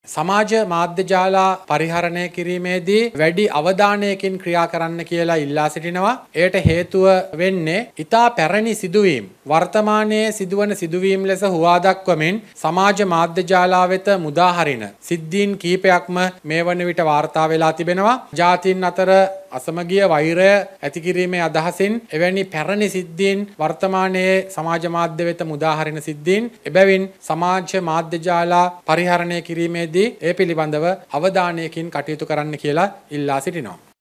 සමාජ මාධ්‍ය ජාලා පරිහරණය කිරීමේදී වැඩි අවධානයකින් ක්‍රියා කරන්න කියලා ඉල්ලා සිටිනවා. එයට හේතුව වෙන්නේ ඉතා පැරණි සිදුවීම් වර්තමානයේ සිදුවන සිදුවීම් ලෙස හුවා දක්වමින් සමාජ මාධ්‍ය ජාලා වෙත මුදා හරින සිද්ධීන් කීපයක්ම මේ වන විට වාර්තා වෙලා තිබෙනවා. ජාතීන් අතර අසමගිය වෛරය ඇති කිරීමේ අදහසින් එවැනි පැරණි සිද්ධීන් වර්තමානයේ සමාජ මාධ්‍ය වෙත මුදා හරින සිද්ධීන් එබැවින් සමාජ මාධ්‍ය ජාලා පරිහරණය කිරීමේදී ඒ පිළිබඳව අවධානයකින් කටයුතු කරන්න කියලා ඉල්ලා සිටිනවා.